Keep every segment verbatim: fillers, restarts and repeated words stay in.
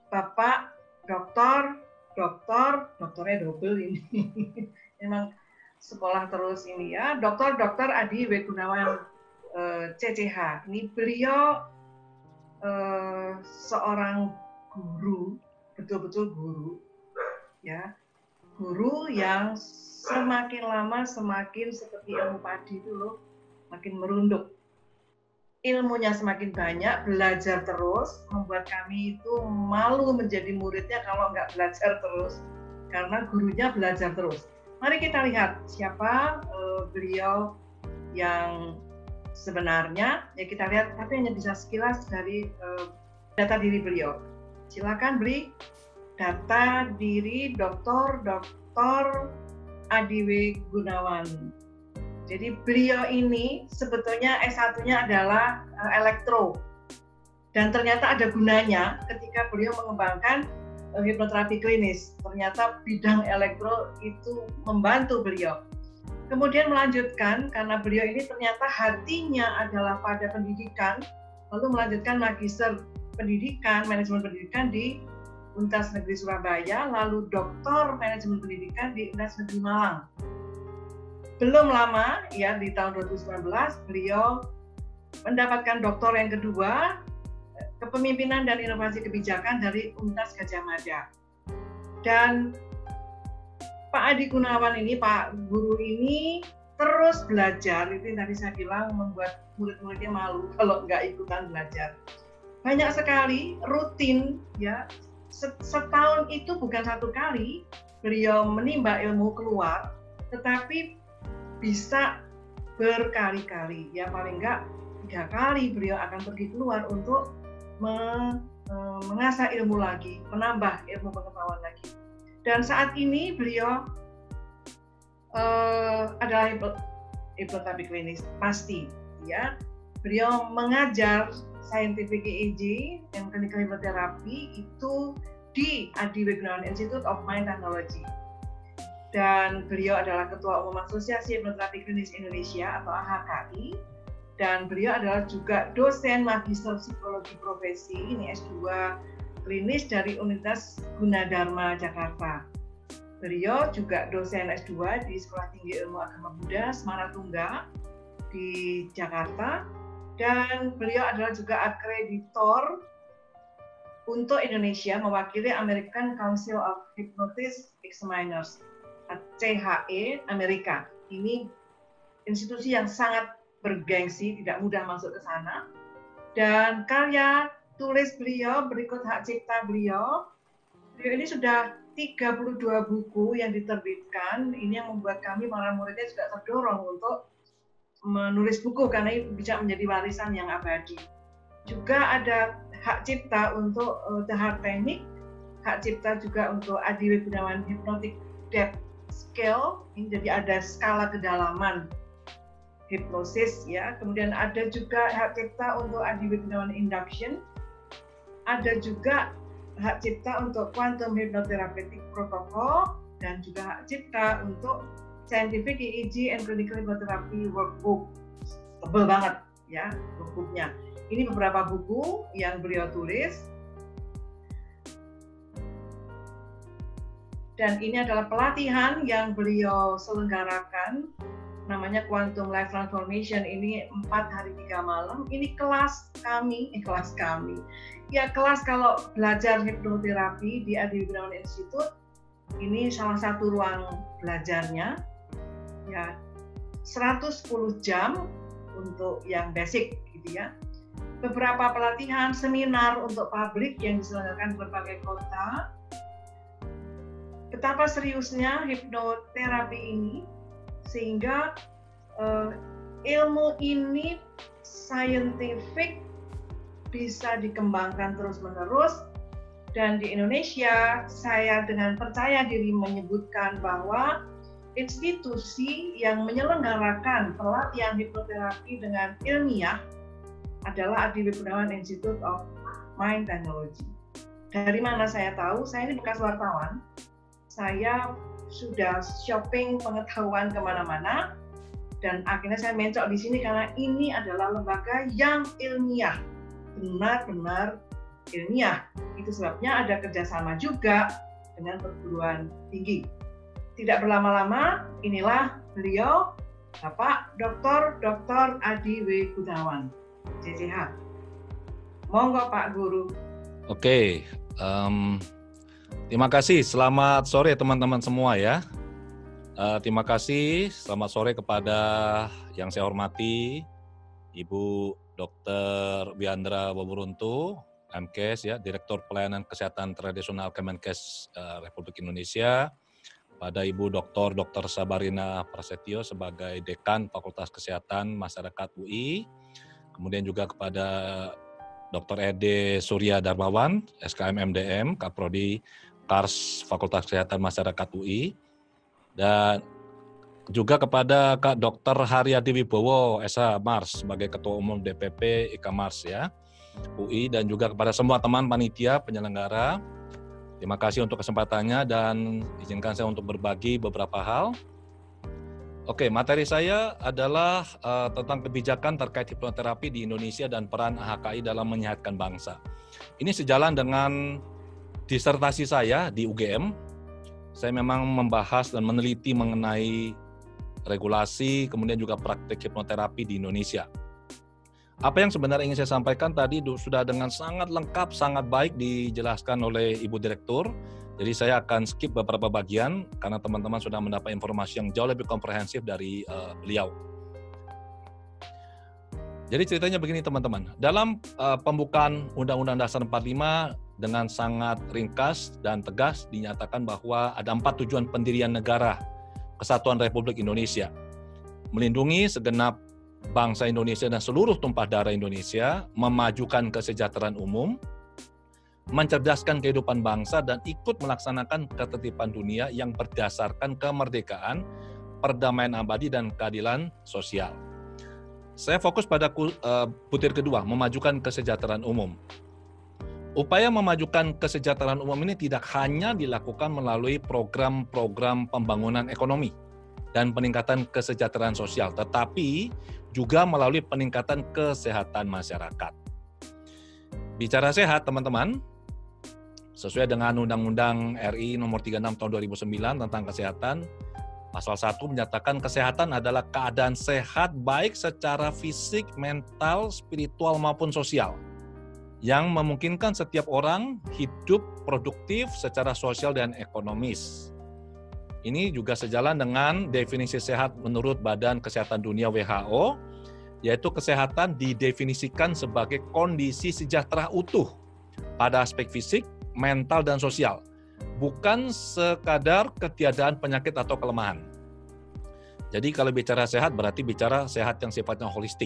Bapak doktor, doktor, doktornya double ini. Memang sekolah terus ini ya. Doktor Doktor Adi W. Gunawan eh, C C H. Ini beliau eh, seorang guru, betul-betul guru, ya. Guru yang semakin lama semakin seperti ilmu padi itu loh, makin merunduk. Ilmunya semakin banyak, belajar terus, membuat kami itu malu menjadi muridnya kalau nggak belajar terus, karena gurunya belajar terus. Mari kita lihat siapa uh, beliau yang sebenarnya, ya kita lihat, tapi hanya bisa sekilas dari uh, data diri beliau. Silakan beri data diri Doktor Doktor Adi W. Gunawan. Jadi beliau ini sebetulnya S satu-nya adalah uh, elektro. Dan ternyata ada gunanya ketika beliau mengembangkan uh, hipnoterapi klinis. Ternyata bidang elektro itu membantu beliau. Kemudian melanjutkan, karena beliau ini ternyata hatinya adalah pada pendidikan, lalu melanjutkan magister pendidikan, manajemen pendidikan di Universitas Negeri Surabaya, lalu doktor manajemen pendidikan di Universitas Negeri Malang. Belum lama, ya di tahun dua ribu sembilan belas, beliau mendapatkan doktor yang kedua, Kepemimpinan dan Inovasi Kebijakan dari Universitas Gadjah Mada. Dan Pak Adi Gunawan ini, Pak Guru ini terus belajar, itu yang tadi saya bilang membuat murid-muridnya malu kalau nggak ikutan belajar. Banyak sekali, rutin, ya setahun itu bukan satu kali beliau menimba ilmu keluar, tetapi bisa berkali-kali, ya paling enggak tiga kali beliau akan pergi keluar untuk me, e, mengasah ilmu lagi, menambah ilmu pengetahuan lagi. Dan saat ini beliau e, adalah hipnoterapi klinis pasti, ya. Beliau mengajar scientific E E G dan clinical hypnotherapy itu di Adi W. Gunawan Institute of Mind Technology. Dan beliau adalah Ketua Umum Asosiasi Hipnoterapi Klinis Indonesia atau A H K I, dan beliau adalah juga dosen Magister Psikologi Profesi, ini S dua klinis dari Universitas Gunadarma Jakarta. Beliau juga dosen S dua di Sekolah Tinggi Ilmu Agama Buddha Semaratungga di Jakarta, dan beliau adalah juga akreditor untuk Indonesia mewakili American Council of Hypnosis Examiners. C H E Amerika. Ini institusi yang sangat bergengsi, tidak mudah masuk ke sana. Dan karya tulis beliau, berikut hak cipta beliau. Beliau ini sudah tiga puluh dua buku yang diterbitkan. Ini yang membuat kami para muridnya juga terdorong untuk menulis buku karena ini bisa menjadi warisan yang abadi. Juga ada hak cipta untuk uh, The Heart Technique, hak cipta juga untuk Adi W. Gunawan Hypnotic Depth Scale, ini jadi ada skala kedalaman hipnosis, ya. Kemudian ada juga hak cipta untuk Adi W. Gunawan Induction, ada juga hak cipta untuk Quantum Hypnotherapeutic Protocol, dan juga hak cipta untuk Scientific E E G and Clinical Hypnotherapy Workbook. Tebel banget, ya, workbooknya. Ini beberapa buku yang beliau tulis. Dan ini adalah pelatihan yang beliau selenggarakan, namanya Quantum Life Transformation. Ini empat hari tiga malam. Ini kelas kami, eh, kelas kami. Ya kelas kalau belajar hipnoterapi di Adi W. Gunawan Institute. Ini salah satu ruang belajarnya. Ya seratus sepuluh jam untuk yang basic, gitu ya. Beberapa pelatihan, seminar untuk publik yang diselenggarakan di berbagai kota. Betapa seriusnya hipnoterapi ini, sehingga uh, ilmu ini scientific bisa dikembangkan terus-menerus. Dan di Indonesia, saya dengan percaya diri menyebutkan bahwa institusi yang menyelenggarakan pelatihan hipnoterapi dengan ilmiah adalah Adi W. Gunawan Institute of Mind Technology. Dari mana saya tahu? Saya ini bekas wartawan. Saya sudah shopping pengetahuan kemana-mana, dan akhirnya saya mencok di sini karena ini adalah lembaga yang ilmiah, benar-benar ilmiah. Itu sebabnya ada kerjasama juga dengan perguruan tinggi. Tidak berlama-lama, inilah beliau, Bapak Doktor Doktor Adi W. Gunawan, C C H. Monggo Pak Guru. Oke, um, terima kasih. Selamat sore teman-teman semua ya. Uh, terima kasih, selamat sore kepada yang saya hormati, Ibu Doktor Wiandra Waburuntu, M Kes ya, Direktur Pelayanan Kesehatan Tradisional Kemenkes uh, Republik Indonesia, pada Ibu Doktor Doktor Sabarina Prasetyo sebagai Dekan Fakultas Kesehatan Masyarakat U I, kemudian juga kepada Doktor Ede Surya Darmawan, S K M M D M, Kaprodi Kars Fakultas Kesehatan Masyarakat U I, dan juga kepada Kak Doktor Haryadi Wibowo, S H Mars, sebagai Ketua Umum D P P I K Mars ya, U I, dan juga kepada semua teman panitia penyelenggara. Terima kasih untuk kesempatannya dan izinkan saya untuk berbagi beberapa hal. Oke, materi saya adalah uh, tentang kebijakan terkait hipnoterapi di Indonesia dan peran A H K I dalam menyehatkan bangsa. Ini sejalan dengan disertasi saya di U G M. Saya memang membahas dan meneliti mengenai regulasi, kemudian juga praktik hipnoterapi di Indonesia. Apa yang sebenarnya ingin saya sampaikan tadi sudah dengan sangat lengkap, sangat baik dijelaskan oleh Ibu Direktur. Jadi saya akan skip beberapa bagian karena teman-teman sudah mendapat informasi yang jauh lebih komprehensif dari uh, beliau. Jadi ceritanya begini teman-teman, dalam uh, pembukaan Undang-Undang Dasar empat puluh lima dengan sangat ringkas dan tegas dinyatakan bahwa ada empat tujuan pendirian negara Kesatuan Republik Indonesia. Melindungi segenap bangsa Indonesia dan seluruh tumpah darah Indonesia, memajukan kesejahteraan umum, mencerdaskan kehidupan bangsa, dan ikut melaksanakan ketertiban dunia yang berdasarkan kemerdekaan, perdamaian abadi, dan keadilan sosial. Saya fokus pada uh, butir kedua, memajukan kesejahteraan umum. Upaya memajukan kesejahteraan umum ini tidak hanya dilakukan melalui program-program pembangunan ekonomi dan peningkatan kesejahteraan sosial, tetapi juga melalui peningkatan kesehatan masyarakat. Bicara sehat, teman-teman, sesuai dengan Undang-Undang R I nomor tiga puluh enam tahun dua ribu sembilan tentang kesehatan, pasal satu menyatakan kesehatan adalah keadaan sehat baik secara fisik, mental, spiritual maupun sosial yang memungkinkan setiap orang hidup produktif secara sosial dan ekonomis. Ini juga sejalan dengan definisi sehat menurut Badan Kesehatan Dunia W H O, yaitu kesehatan didefinisikan sebagai kondisi sejahtera utuh pada aspek fisik, mental, dan sosial, bukan sekadar ketiadaan penyakit atau kelemahan. Jadi kalau bicara sehat berarti bicara sehat yang sifatnya holistik.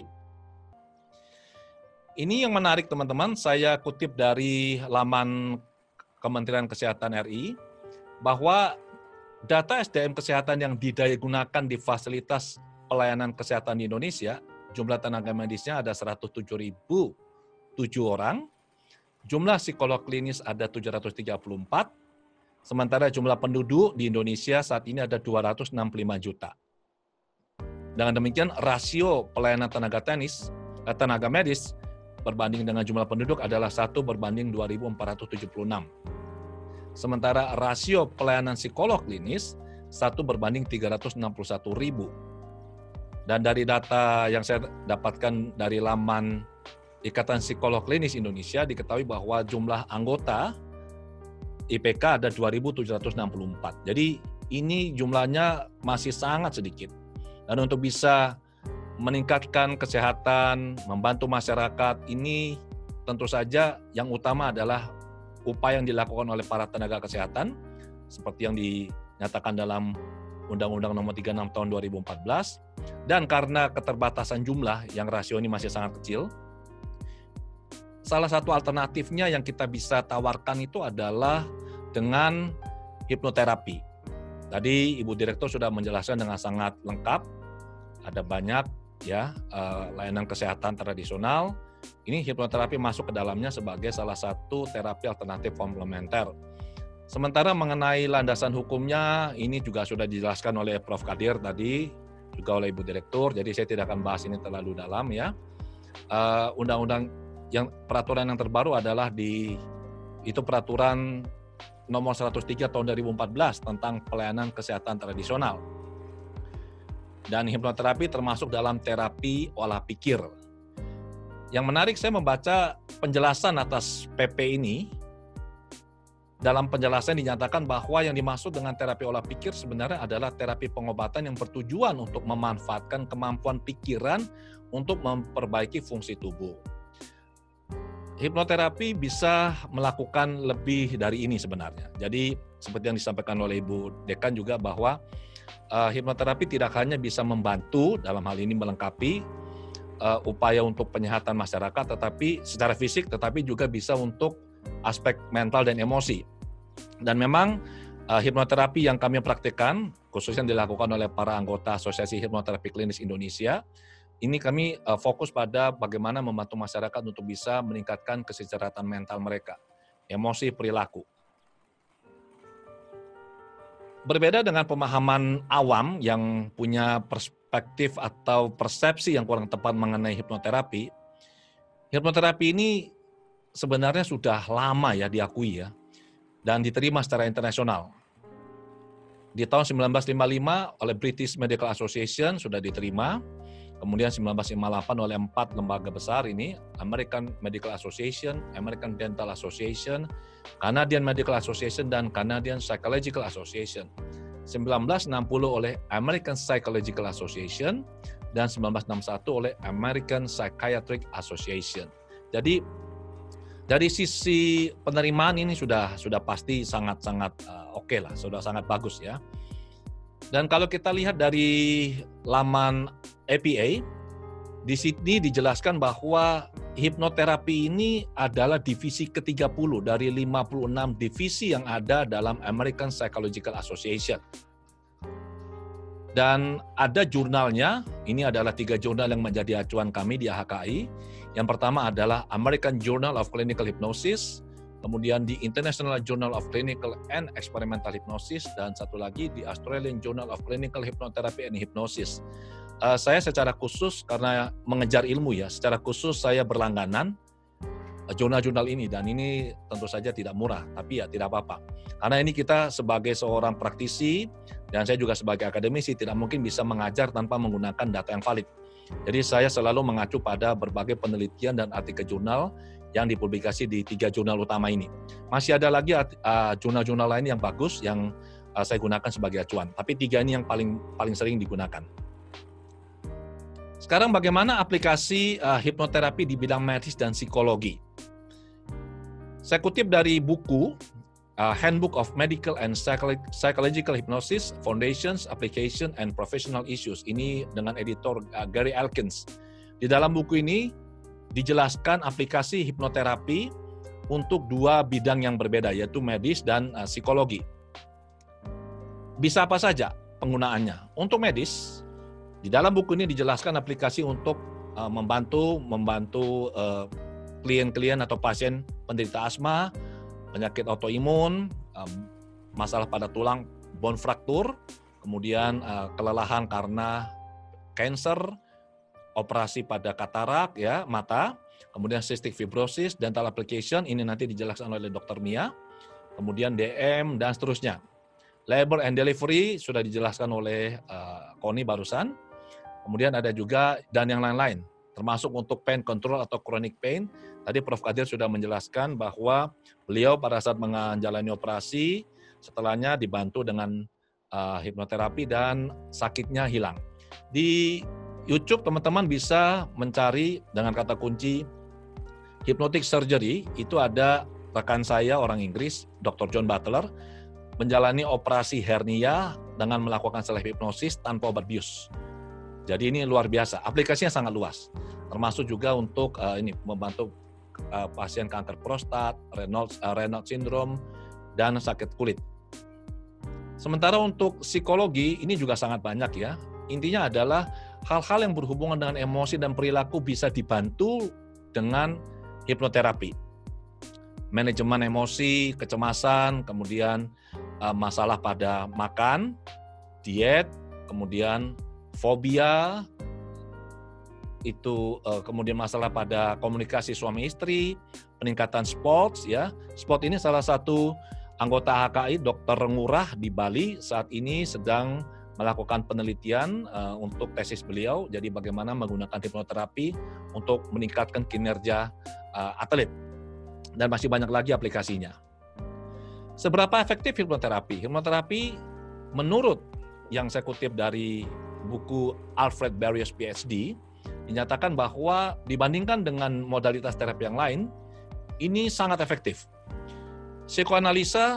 Ini yang menarik teman-teman, saya kutip dari laman Kementerian Kesehatan R I, bahwa data S D M kesehatan yang didaya gunakan di fasilitas pelayanan kesehatan di Indonesia, jumlah tenaga medisnya ada seratus tujuh ribu tujuh orang, jumlah psikolog klinis ada tujuh ratus tiga puluh empat, sementara jumlah penduduk di Indonesia saat ini ada dua ratus enam puluh lima juta. Dengan demikian, rasio pelayanan tenaga tenis, tenaga medis berbanding dengan jumlah penduduk adalah satu berbanding dua ribu empat ratus tujuh puluh enam. Sementara rasio pelayanan psikolog klinis satu berbanding tiga ratus enam puluh satu ribu. Dan dari data yang saya dapatkan dari laman Ikatan Psikolog Klinis Indonesia diketahui bahwa jumlah anggota I P K ada dua ribu tujuh ratus enam puluh empat. Jadi ini jumlahnya masih sangat sedikit. Dan untuk bisa meningkatkan kesehatan, membantu masyarakat, ini tentu saja yang utama adalah upaya yang dilakukan oleh para tenaga kesehatan, seperti yang dinyatakan dalam Undang-Undang Nomor tiga puluh enam Tahun dua ribu empat belas, dan karena keterbatasan jumlah yang rasio ini masih sangat kecil, salah satu alternatifnya yang kita bisa tawarkan itu adalah dengan hipnoterapi. Tadi Ibu Direktur sudah menjelaskan dengan sangat lengkap, ada banyak ya uh, layanan kesehatan tradisional. Ini hipnoterapi masuk ke dalamnya sebagai salah satu terapi alternatif komplementer. Sementara mengenai landasan hukumnya, ini juga sudah dijelaskan oleh Profesor Kadir tadi, juga oleh Ibu Direktur, jadi saya tidak akan bahas ini terlalu dalam ya. Uh, undang-undang yang peraturan yang terbaru adalah di itu peraturan nomor seratus tiga tahun dua ribu empat belas tentang pelayanan kesehatan tradisional. Dan hipnoterapi termasuk dalam terapi olah pikir. Yang menarik, saya membaca penjelasan atas P P ini. Dalam penjelasan dinyatakan bahwa yang dimaksud dengan terapi olah pikir sebenarnya adalah terapi pengobatan yang bertujuan untuk memanfaatkan kemampuan pikiran untuk memperbaiki fungsi tubuh. Hipnoterapi bisa melakukan lebih dari ini sebenarnya. Jadi seperti yang disampaikan oleh Ibu Dekan juga bahwa uh, hipnoterapi tidak hanya bisa membantu dalam hal ini melengkapi uh, upaya untuk penyehatan masyarakat, tetapi secara fisik, tetapi juga bisa untuk aspek mental dan emosi. Dan memang uh, hipnoterapi yang kami praktikkan, khususnya yang dilakukan oleh para anggota Asosiasi Hipnoterapi Klinis Indonesia, ini kami uh, fokus pada bagaimana membantu masyarakat untuk bisa meningkatkan kesejahteraatan mental mereka, emosi, perilaku. Berbeda dengan pemahaman awam yang punya perspektif atau persepsi yang kurang tepat mengenai hipnoterapi, hipnoterapi ini sebenarnya sudah lama ya diakui ya, dan diterima secara internasional. Di tahun seribu sembilan ratus lima puluh lima oleh British Medical Association sudah diterima, kemudian seribu sembilan ratus lima puluh delapan oleh empat lembaga besar ini, American Medical Association, American Dental Association, Canadian Medical Association, dan Canadian Psychological Association. seribu sembilan ratus enam puluh oleh American Psychological Association, dan seribu sembilan ratus enam puluh satu oleh American Psychiatric Association. Jadi dari sisi penerimaan ini sudah sudah pasti sangat-sangat uh, oke okay lah, sudah sangat bagus ya. Dan kalau kita lihat dari laman A P A, di sini dijelaskan bahwa hipnoterapi ini adalah divisi ke tiga puluh dari lima puluh enam divisi yang ada dalam American Psychological Association. Dan ada jurnalnya, ini adalah tiga jurnal yang menjadi acuan kami di A H K I. Yang pertama adalah American Journal of Clinical Hypnosis, kemudian di International Journal of Clinical and Experimental Hypnosis, dan satu lagi di Australian Journal of Clinical Hypnotherapy and Hypnosis. Uh, saya secara khusus, karena mengejar ilmu ya, secara khusus saya berlangganan uh, jurnal-jurnal ini, dan ini tentu saja tidak murah, tapi ya tidak apa-apa. Karena ini kita sebagai seorang praktisi, dan saya juga sebagai akademisi, tidak mungkin bisa mengajar tanpa menggunakan data yang valid. Jadi saya selalu mengacu pada berbagai penelitian dan artikel jurnal yang dipublikasi di tiga jurnal utama ini. Masih ada lagi uh, jurnal-jurnal lain yang bagus yang uh, saya gunakan sebagai acuan, tapi tiga ini yang paling paling sering digunakan. Sekarang bagaimana aplikasi uh, hipnoterapi di bidang medis dan psikologi? Saya kutip dari buku Uh, Handbook of Medical and Psychological Hypnosis, Foundations, Application, and Professional Issues. Ini dengan editor uh, Gary Elkins. Di dalam buku ini dijelaskan aplikasi hipnoterapi untuk dua bidang yang berbeda, yaitu medis dan uh, psikologi. Bisa apa saja penggunaannya? Untuk medis, di dalam buku ini dijelaskan aplikasi untuk uh, membantu membantu uh, klien-klien atau pasien penderita asma, penyakit autoimun, um, masalah pada tulang, bone fracture, kemudian uh, kelelahan karena kanker, operasi pada katarak ya mata, kemudian cystic fibrosis, dental application, ini nanti dijelaskan oleh dokter Mia, kemudian D M dan seterusnya. Labor and delivery sudah dijelaskan oleh uh, Koni barusan, kemudian ada juga dan yang lain-lain, termasuk untuk pain control atau chronic pain. Tadi Profesor Kadir sudah menjelaskan bahwa beliau pada saat menjalani operasi, setelahnya dibantu dengan uh, hipnoterapi dan sakitnya hilang. Di YouTube teman-teman bisa mencari dengan kata kunci hypnotic surgery, itu ada rekan saya orang Inggris, dokter John Butler, menjalani operasi hernia dengan melakukan self hipnosis tanpa obat bius. Jadi ini luar biasa, aplikasinya sangat luas, termasuk juga untuk uh, ini membantu uh, pasien kanker prostat, Raynaud uh, Raynaud syndrome, dan sakit kulit. Sementara untuk psikologi ini juga sangat banyak ya. Intinya adalah hal-hal yang berhubungan dengan emosi dan perilaku bisa dibantu dengan hipnoterapi. Manajemen emosi, kecemasan, kemudian uh, masalah pada makan, diet, kemudian fobia, itu uh, kemudian masalah pada komunikasi suami istri, peningkatan sports ya. Sport ini salah satu anggota H K I, Dokter Ngurah di Bali saat ini sedang melakukan penelitian uh, untuk tesis beliau. Jadi bagaimana menggunakan hipnoterapi untuk meningkatkan kinerja uh, atlet. Dan masih banyak lagi aplikasinya. Seberapa efektif hipnoterapi? Hipnoterapi menurut yang saya kutip dari buku Alfred Barrios P H D, dinyatakan bahwa dibandingkan dengan modalitas terapi yang lain, ini sangat efektif. Psikoanalisa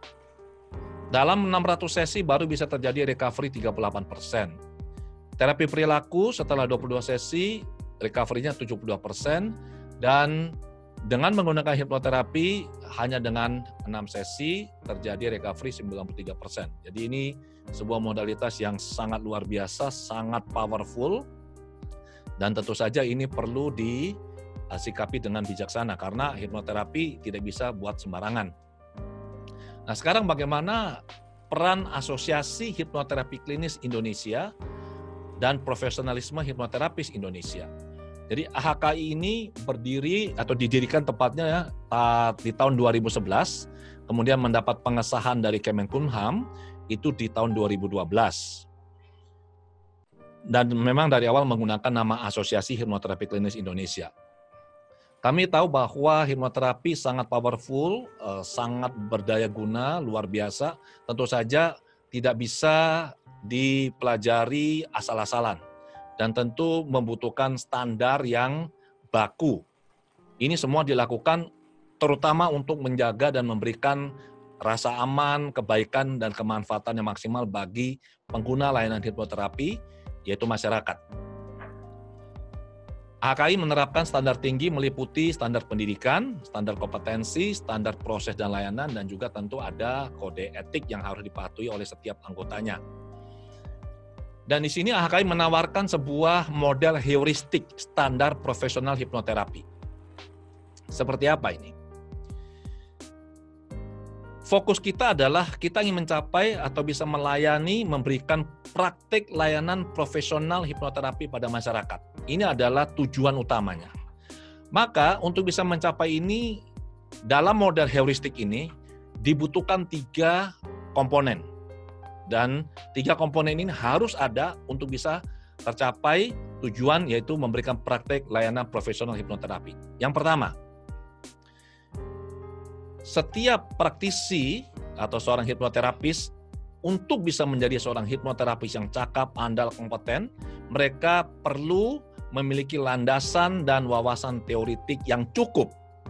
dalam enam ratus sesi baru bisa terjadi recovery tiga puluh delapan persen. Terapi perilaku setelah dua puluh dua sesi, recovery-nya tujuh puluh dua persen, dan dengan menggunakan hipnoterapi hanya dengan enam sesi terjadi recovery sembilan puluh tiga persen. Jadi ini sebuah modalitas yang sangat luar biasa, sangat powerful, dan tentu saja ini perlu disikapi dengan bijaksana karena hipnoterapi tidak bisa buat sembarangan. Nah, sekarang bagaimana peran Asosiasi Hipnoterapi Klinis Indonesia dan profesionalisme hipnoterapis Indonesia? Jadi A H K I ini berdiri atau didirikan tepatnya ya di tahun dua ribu sebelas, kemudian mendapat pengesahan dari Kemenkumham itu di tahun dua ribu dua belas. Dan memang dari awal menggunakan nama Asosiasi Hipnoterapi Klinis Indonesia. Kami tahu bahwa hipnoterapi sangat powerful, sangat berdaya guna, luar biasa. Tentu saja tidak bisa dipelajari asal-asalan. Dan tentu membutuhkan standar yang baku. Ini semua dilakukan terutama untuk menjaga dan memberikan rasa aman, kebaikan, dan kemanfaatan yang maksimal bagi pengguna layanan hipnoterapi, yaitu masyarakat. A H K I menerapkan standar tinggi meliputi standar pendidikan, standar kompetensi, standar proses dan layanan, dan juga tentu ada kode etik yang harus dipatuhi oleh setiap anggotanya. Dan di sini A H K I menawarkan sebuah model heuristik standar profesional hipnoterapi. Seperti apa ini? Fokus kita adalah kita ingin mencapai atau bisa melayani, memberikan praktik layanan profesional hipnoterapi pada masyarakat. Ini adalah tujuan utamanya. Maka untuk bisa mencapai ini, dalam model heuristik ini dibutuhkan tiga komponen. Dan tiga komponen ini harus ada untuk bisa tercapai tujuan, yaitu memberikan praktek layanan profesional hipnoterapi. Yang pertama, setiap praktisi atau seorang hipnoterapis untuk bisa menjadi seorang hipnoterapis yang cakap, andal, kompeten, mereka perlu memiliki landasan dan wawasan teoritik yang cukup.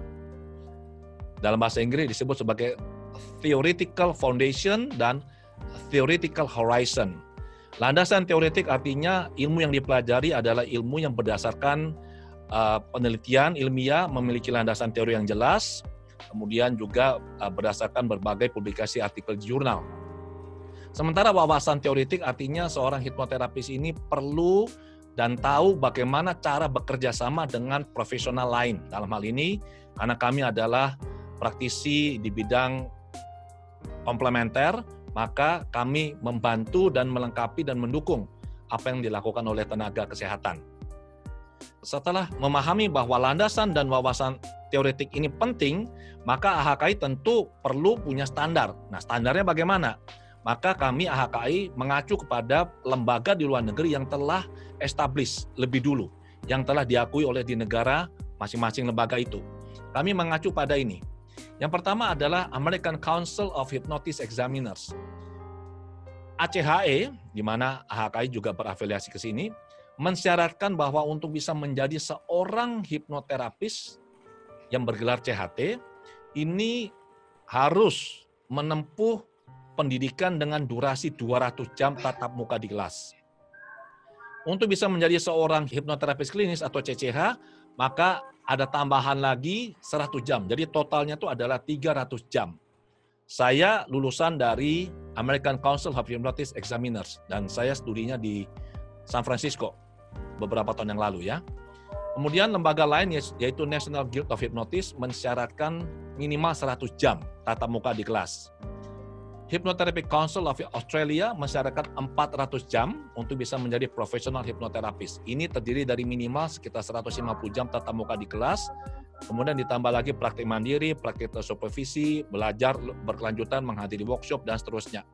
Dalam bahasa Inggris disebut sebagai theoretical foundation dan theoretical horizon. Landasan teoretik artinya ilmu yang dipelajari adalah ilmu yang berdasarkan uh, penelitian ilmiah, memiliki landasan teori yang jelas, kemudian juga uh, berdasarkan berbagai publikasi artikel di jurnal. Sementara wawasan teoretik artinya seorang hipnoterapis ini perlu dan tahu bagaimana cara bekerja sama dengan profesional lain. Dalam hal ini, karena kami adalah praktisi di bidang komplementer, maka kami membantu dan melengkapi dan mendukung apa yang dilakukan oleh tenaga kesehatan. Setelah memahami bahwa landasan dan wawasan teoretik ini penting, maka A H K I tentu perlu punya standar. Nah, standarnya bagaimana? Maka kami A H K I mengacu kepada lembaga di luar negeri yang telah establish lebih dulu, yang telah diakui oleh di negara masing-masing lembaga itu. Kami mengacu pada ini. Yang pertama adalah American Council of Hypnosis Examiners. A C H E, di mana A H K I juga berafiliasi ke sini, mensyaratkan bahwa untuk bisa menjadi seorang hipnoterapis yang bergelar C H T, ini harus menempuh pendidikan dengan durasi dua ratus jam tatap muka di kelas. Untuk bisa menjadi seorang hipnoterapis klinis atau C C H, maka ada tambahan lagi seratus jam. Jadi totalnya itu adalah tiga ratus jam. Saya lulusan dari American Council of Hypnosis Examiners dan saya studinya di San Francisco beberapa tahun yang lalu ya. Kemudian lembaga lain yaitu National Guild of Hypnosis mensyaratkan minimal seratus jam tatap muka di kelas. Hypnotherapy Council of Australia mensyaratkan empat ratus jam untuk bisa menjadi profesional hipnoterapis. Ini terdiri dari minimal sekitar seratus lima puluh jam tatap muka di kelas, kemudian ditambah lagi praktik mandiri, praktik tersupervisi, belajar berkelanjutan, menghadiri workshop, dan seterusnya.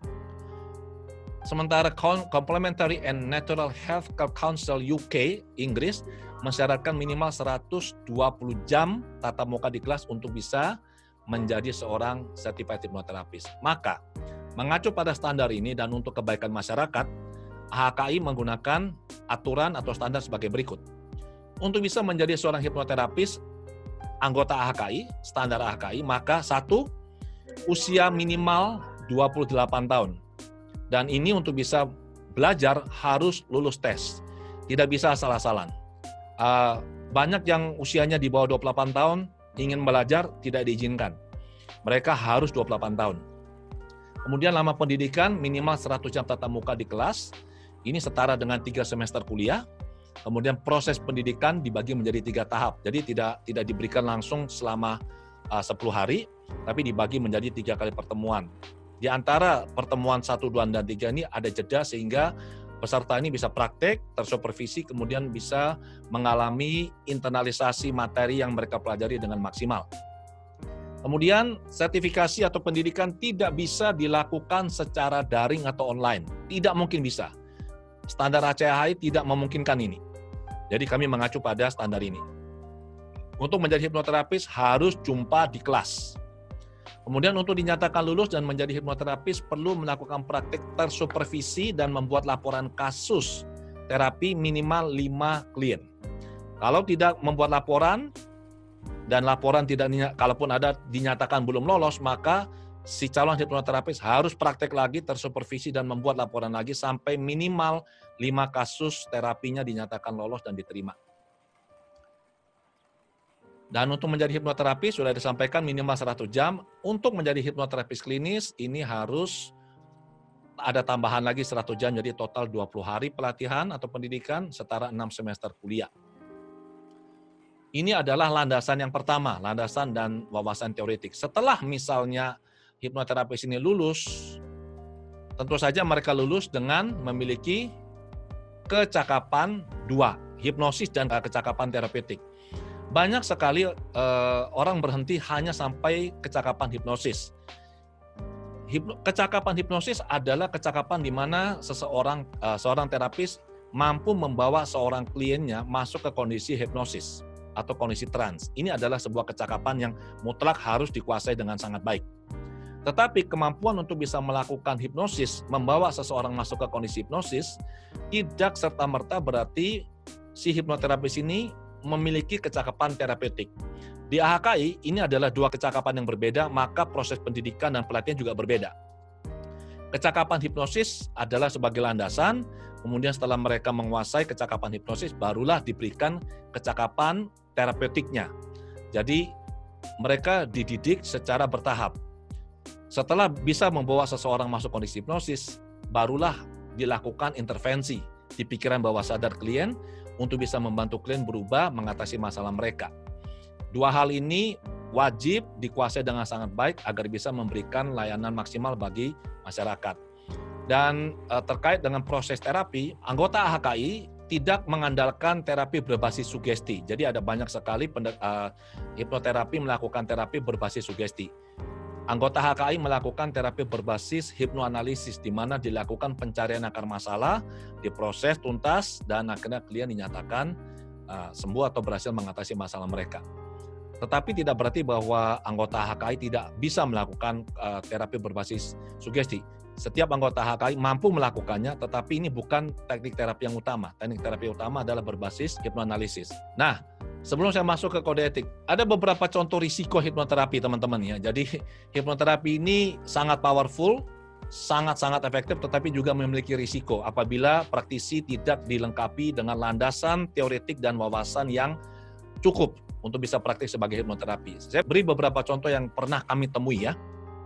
Sementara Complementary and Natural Health Council U K, Inggris, mensyaratkan minimal seratus dua puluh jam tatap muka di kelas untuk bisa menjadi seorang certified hypnotherapist. Maka, mengacu pada standar ini dan untuk kebaikan masyarakat, A H K I menggunakan aturan atau standar sebagai berikut. Untuk bisa menjadi seorang hipnoterapis, anggota A H K I, standar A H K I, maka satu, usia minimal dua puluh delapan tahun. Dan ini untuk bisa belajar harus lulus tes. Tidak bisa asal-asalan. Uh, banyak yang usianya di bawah dua puluh delapan tahun, ingin belajar tidak diizinkan. Mereka harus dua puluh delapan tahun. Kemudian lama pendidikan minimal seratus jam tatap muka di kelas. Ini setara dengan tiga semester kuliah. Kemudian proses pendidikan dibagi menjadi tiga tahap. Jadi tidak tidak diberikan langsung selama uh, sepuluh hari, tapi dibagi menjadi tiga kali pertemuan. Di antara pertemuan satu, dua, dan tiga ini ada jeda sehingga peserta ini bisa praktek, tersupervisi, kemudian bisa mengalami internalisasi materi yang mereka pelajari dengan maksimal. Kemudian, sertifikasi atau pendidikan tidak bisa dilakukan secara daring atau online. Tidak mungkin bisa. Standar A C H I tidak memungkinkan ini. Jadi kami mengacu pada standar ini. Untuk menjadi hipnoterapis harus jumpa di kelas. Kemudian untuk dinyatakan lulus dan menjadi hipnoterapis perlu melakukan praktik tersupervisi dan membuat laporan kasus terapi minimal lima klien. Kalau tidak membuat laporan dan laporan tidak, kalaupun ada dinyatakan belum lolos, maka si calon hipnoterapis harus praktek lagi, tersupervisi dan membuat laporan lagi sampai minimal lima kasus terapinya dinyatakan lolos dan diterima. Dan untuk menjadi hipnoterapis sudah disampaikan minimal seratus jam. Untuk menjadi hipnoterapis klinis ini harus ada tambahan lagi seratus jam, jadi total dua puluh hari pelatihan atau pendidikan setara enam semester kuliah. Ini adalah landasan yang pertama, landasan dan wawasan teoretik. Setelah misalnya hipnoterapis ini lulus, tentu saja mereka lulus dengan memiliki kecakapan dua, hipnosis dan kecakapan terapeutik. Banyak sekali uh, orang berhenti hanya sampai kecakapan hipnosis. Hipno, kecakapan hipnosis adalah kecakapan di mana seseorang, uh, seorang terapis mampu membawa seorang kliennya masuk ke kondisi hipnosis atau kondisi trans. Ini adalah sebuah kecakapan yang mutlak harus dikuasai dengan sangat baik. Tetapi kemampuan untuk bisa melakukan hipnosis, membawa seseorang masuk ke kondisi hipnosis, tidak serta-merta berarti si hipnoterapis ini memiliki kecakapan terapeutik. Di A H K I, ini adalah dua kecakapan yang berbeda, maka proses pendidikan dan pelatihan juga berbeda. Kecakapan hipnosis adalah sebagai landasan, kemudian setelah mereka menguasai kecakapan hipnosis, barulah diberikan kecakapan terapeutiknya. Jadi, mereka dididik secara bertahap. Setelah bisa membawa seseorang masuk kondisi hipnosis, barulah dilakukan intervensi di pikiran bawah sadar klien, untuk bisa membantu klien berubah mengatasi masalah mereka. Dua hal ini wajib dikuasai dengan sangat baik agar bisa memberikan layanan maksimal bagi masyarakat. Dan e, terkait dengan proses terapi, anggota A H K I tidak mengandalkan terapi berbasis sugesti. Jadi ada banyak sekali pendek, uh, hipnoterapi melakukan terapi berbasis sugesti. Anggota H K I melakukan terapi berbasis hipnoanalisis, di mana dilakukan pencarian akar masalah, diproses tuntas, dan akhirnya klien dinyatakan uh, sembuh atau berhasil mengatasi masalah mereka. Tetapi tidak berarti bahwa anggota H K I tidak bisa melakukan uh, terapi berbasis sugesti. Setiap anggota H K I mampu melakukannya, tetapi ini bukan teknik terapi yang utama. Teknik terapi utama adalah berbasis hipnoanalisis. Nah, sebelum saya masuk ke kode etik, ada beberapa contoh risiko hipnoterapi, teman-teman ya. Jadi hipnoterapi ini sangat powerful, sangat-sangat efektif, tetapi juga memiliki risiko apabila praktisi tidak dilengkapi dengan landasan teoretik dan wawasan yang cukup untuk bisa praktik sebagai hipnoterapi. Saya beri beberapa contoh yang pernah kami temui ya.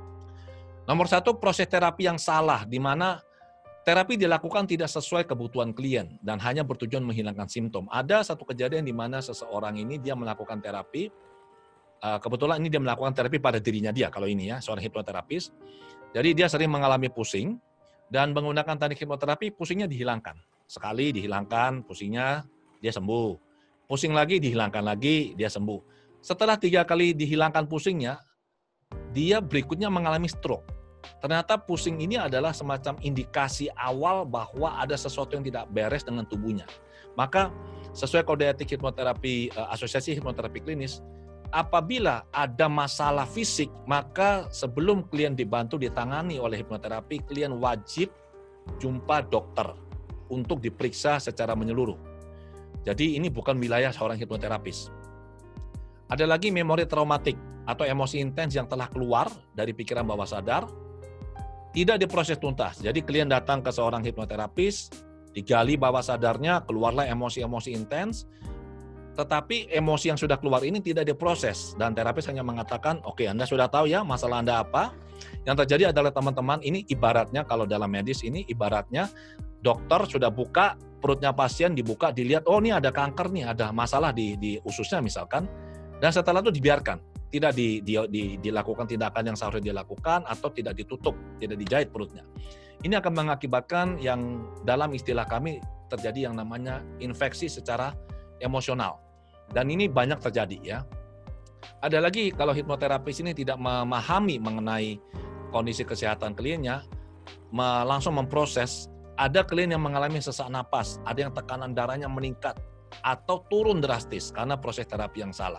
Nomor satu, proses terapi yang salah, di mana terapi dilakukan tidak sesuai kebutuhan klien dan hanya bertujuan menghilangkan simptom. Ada satu kejadian di mana seseorang ini dia melakukan terapi, kebetulan ini dia melakukan terapi pada dirinya dia, kalau ini ya, seorang hipnoterapis. Jadi dia sering mengalami pusing, dan menggunakan teknik hipnoterapi, pusingnya dihilangkan. Sekali dihilangkan pusingnya, dia sembuh. Pusing lagi, dihilangkan lagi, dia sembuh. Setelah tiga kali dihilangkan pusingnya, dia berikutnya mengalami stroke. Ternyata pusing ini adalah semacam indikasi awal bahwa ada sesuatu yang tidak beres dengan tubuhnya. Maka sesuai kode etik hipnoterapi, Asosiasi Hipnoterapi Klinis, apabila ada masalah fisik, maka sebelum klien dibantu ditangani oleh hipnoterapi, klien wajib jumpa dokter untuk diperiksa secara menyeluruh. Jadi ini bukan wilayah seorang hipnoterapis. Ada lagi memori traumatik atau emosi intens yang telah keluar dari pikiran bawah sadar, tidak diproses tuntas. Jadi klien datang ke seorang hipnoterapis, digali bawah sadarnya, keluarlah emosi-emosi intens, tetapi emosi yang sudah keluar ini tidak diproses, dan terapis hanya mengatakan, oke, okay, Anda sudah tahu ya masalah Anda apa. Yang terjadi adalah teman-teman, ini ibaratnya kalau dalam medis ini ibaratnya dokter sudah buka perutnya pasien, dibuka, dilihat, oh ini ada kanker nih, ada masalah di, di ususnya misalkan, dan setelah itu dibiarkan, tidak di, di, di, dilakukan tindakan yang seharusnya dilakukan atau tidak ditutup, tidak dijahit perutnya. Ini akan mengakibatkan yang dalam istilah kami terjadi yang namanya infeksi secara emosional. Dan ini banyak terjadi ya. Ada lagi kalau hipnoterapis ini tidak memahami mengenai kondisi kesehatan kliennya, langsung memproses, ada klien yang mengalami sesak napas, ada yang tekanan darahnya meningkat atau turun drastis karena proses terapi yang salah.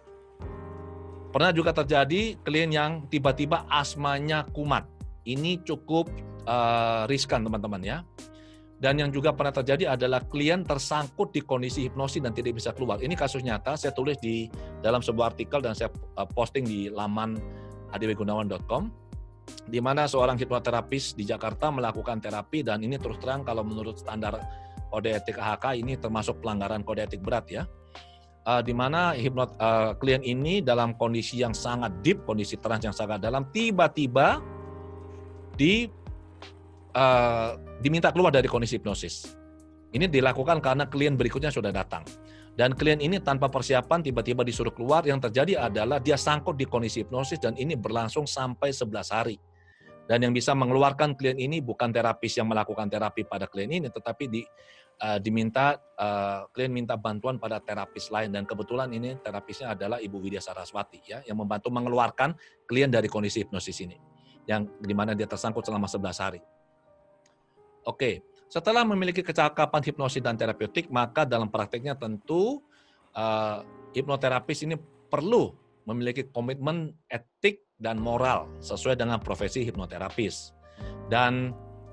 Pernah juga terjadi klien yang tiba-tiba asmanya kumat. Ini cukup uh, riskan teman-teman ya. Dan yang juga pernah terjadi adalah klien tersangkut di kondisi hipnosis dan tidak bisa keluar. Ini kasus nyata, saya tulis di dalam sebuah artikel dan saya posting di laman adiwegunawan dot com, di mana seorang hipnoterapis di Jakarta melakukan terapi, dan ini terus terang kalau menurut standar kode etik A H K ini termasuk pelanggaran kode etik berat ya. Uh, di mana hipnot, uh, klien ini dalam kondisi yang sangat deep, kondisi trans yang sangat dalam, tiba-tiba di Uh, diminta keluar dari kondisi hipnosis. Ini dilakukan karena klien berikutnya sudah datang. Dan klien ini tanpa persiapan tiba-tiba disuruh keluar, yang terjadi adalah dia sangkut di kondisi hipnosis dan ini berlangsung sampai sebelas hari. Dan yang bisa mengeluarkan klien ini bukan terapis yang melakukan terapi pada klien ini, tetapi di, uh, diminta uh, klien minta bantuan pada terapis lain, dan kebetulan ini terapisnya adalah Ibu Widya Saraswati ya, yang membantu mengeluarkan klien dari kondisi hipnosis ini, yang dimana dia tersangkut selama sebelas hari. Oke, setelah memiliki kecakapan hipnosis dan terapeutik, maka dalam prakteknya tentu uh, hipnoterapis ini perlu memiliki komitmen etik dan moral sesuai dengan profesi hipnoterapis. Dan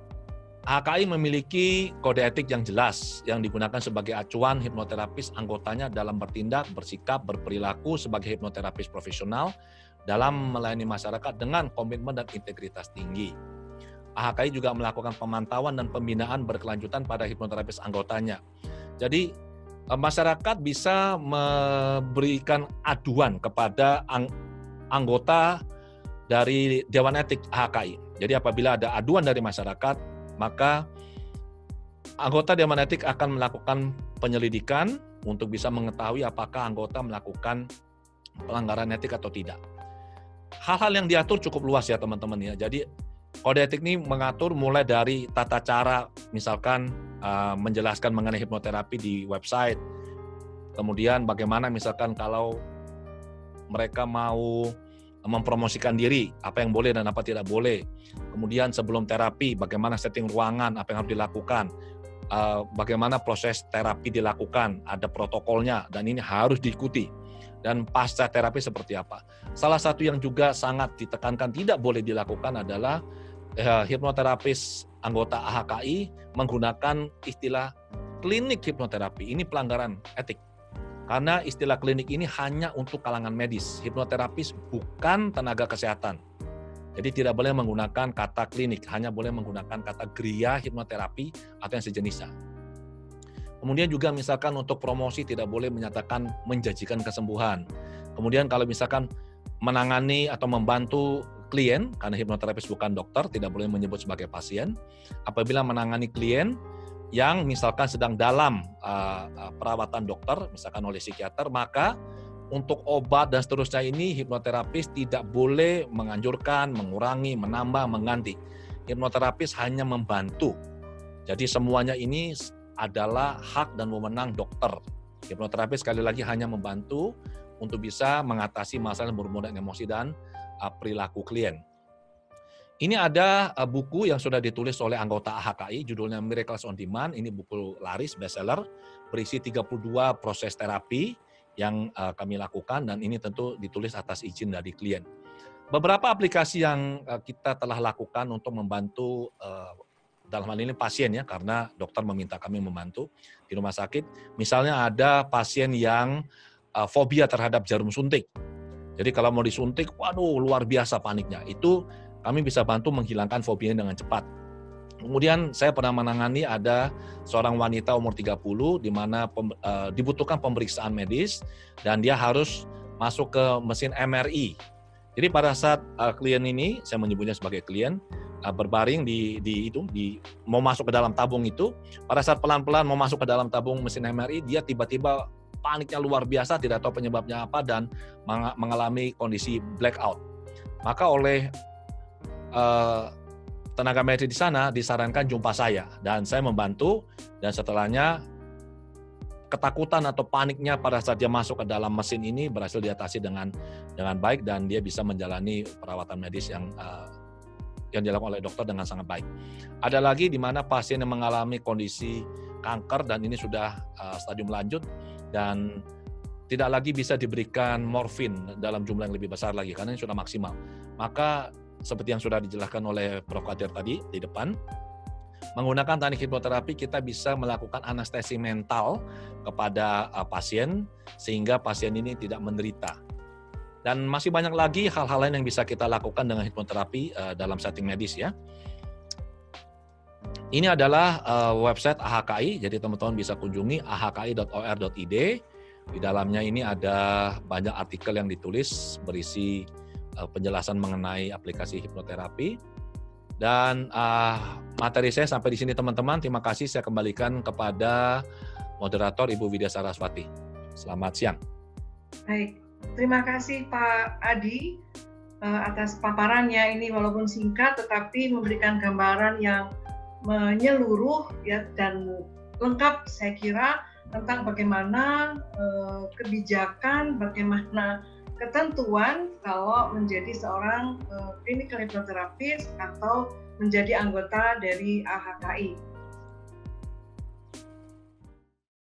H K I memiliki kode etik yang jelas yang digunakan sebagai acuan hipnoterapis anggotanya dalam bertindak, bersikap, berperilaku sebagai hipnoterapis profesional dalam melayani masyarakat dengan komitmen dan integritas tinggi. H K I juga melakukan pemantauan dan pembinaan berkelanjutan pada hipnoterapis anggotanya. Jadi masyarakat bisa memberikan aduan kepada ang- anggota dari Dewan Etik H K I. Jadi apabila ada aduan dari masyarakat, maka anggota Dewan Etik akan melakukan penyelidikan untuk bisa mengetahui apakah anggota melakukan pelanggaran etik atau tidak. Hal-hal yang diatur cukup luas ya teman-teman ya. Jadi kode etik ini mengatur mulai dari tata cara, misalkan uh, menjelaskan mengenai hipnoterapi di website, kemudian bagaimana misalkan kalau mereka mau mempromosikan diri, apa yang boleh dan apa tidak boleh, kemudian sebelum terapi, bagaimana setting ruangan, apa yang harus dilakukan, uh, bagaimana proses terapi dilakukan, ada protokolnya, dan ini harus diikuti. Dan pasca terapi seperti apa. Salah satu yang juga sangat ditekankan tidak boleh dilakukan adalah eh, hipnoterapis anggota A H K I menggunakan istilah klinik hipnoterapi. Ini pelanggaran etik. Karena istilah klinik ini hanya untuk kalangan medis. Hipnoterapis bukan tenaga kesehatan. Jadi tidak boleh menggunakan kata klinik, hanya boleh menggunakan kata gria hipnoterapi atau yang sejenisnya. Kemudian juga misalkan untuk promosi tidak boleh menyatakan menjanjikan kesembuhan. Kemudian kalau misalkan menangani atau membantu klien, karena hipnoterapis bukan dokter, tidak boleh menyebut sebagai pasien. Apabila menangani klien yang misalkan sedang dalam uh, perawatan dokter, misalkan oleh psikiater, maka untuk obat dan seterusnya ini hipnoterapis tidak boleh menganjurkan, mengurangi, menambah, mengganti. Hipnoterapis hanya membantu. Jadi semuanya ini adalah hak dan wewenang dokter. Hipnoterapis sekali lagi hanya membantu untuk bisa mengatasi masalah berhubungan dengan emosi dan uh, perilaku klien. Ini ada uh, buku yang sudah ditulis oleh anggota A H K I, judulnya Miracles on Demand. Ini buku laris, bestseller, berisi tiga puluh dua proses terapi yang uh, kami lakukan, dan ini tentu ditulis atas izin dari klien. Beberapa aplikasi yang uh, kita telah lakukan untuk membantu uh, dalam hal ini pasien ya, karena dokter meminta kami membantu di rumah sakit. Misalnya ada pasien yang uh, fobia terhadap jarum suntik. Jadi kalau mau disuntik, waduh luar biasa paniknya. Itu kami bisa bantu menghilangkan fobianya dengan cepat. Kemudian saya pernah menangani ada seorang wanita umur tiga puluh di mana pem, uh, dibutuhkan pemeriksaan medis dan dia harus masuk ke mesin M R I. Jadi pada saat uh, klien ini, saya menyebutnya sebagai klien, uh, berbaring di, di itu, di mau masuk ke dalam tabung itu, pada saat pelan-pelan mau masuk ke dalam tabung mesin M R I, dia tiba-tiba paniknya luar biasa, tidak tahu penyebabnya apa dan mengalami kondisi blackout. Maka oleh uh, tenaga medis di sana disarankan jumpa saya dan saya membantu, dan setelahnya ketakutan atau paniknya pada saat dia masuk ke dalam mesin ini berhasil diatasi dengan dengan baik dan dia bisa menjalani perawatan medis yang uh, yang dilakukan oleh dokter dengan sangat baik. Ada lagi di mana pasien yang mengalami kondisi kanker dan ini sudah uh, stadium lanjut dan tidak lagi bisa diberikan morfin dalam jumlah yang lebih besar lagi karena ini sudah maksimal. Maka seperti yang sudah dijelaskan oleh Prof Kadir tadi di depan, menggunakan teknik hipnoterapi kita bisa melakukan anestesi mental kepada uh, pasien sehingga pasien ini tidak menderita. Dan masih banyak lagi hal-hal lain yang bisa kita lakukan dengan hipnoterapi uh, dalam setting medis ya. Ini adalah uh, website A H K I, jadi teman-teman bisa kunjungi a h k i dot o r dot i d. Di dalamnya ini ada banyak artikel yang ditulis berisi penjelasan mengenai aplikasi hipnoterapi. Dan uh, materi saya sampai di sini teman-teman. Terima kasih, saya kembalikan kepada moderator Ibu Widya Saraswati. Selamat siang. Baik, terima kasih Pak Adi uh, atas paparannya. Ini walaupun singkat tetapi memberikan gambaran yang menyeluruh ya dan lengkap saya kira tentang bagaimana uh, kebijakan, bagaimana ketentuan kalau menjadi seorang uh, clinical hypnotherapist atau menjadi anggota dari A H K I.